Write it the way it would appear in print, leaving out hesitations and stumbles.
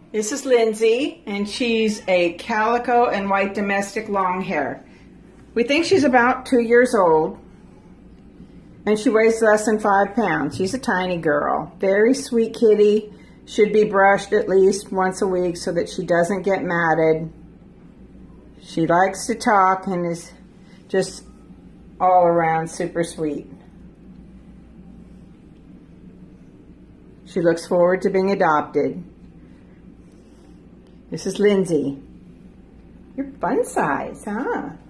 This is Lindsay, and she's a calico and white domestic long hair. We think she's about 2 years old, and she weighs less than 5 pounds. She's a tiny girl. Very sweet kitty. Should be brushed at least once a week so that she doesn't get matted. She likes to talk and is just all around super sweet. She looks forward to being adopted. This is Lindsay. You're fun size, huh?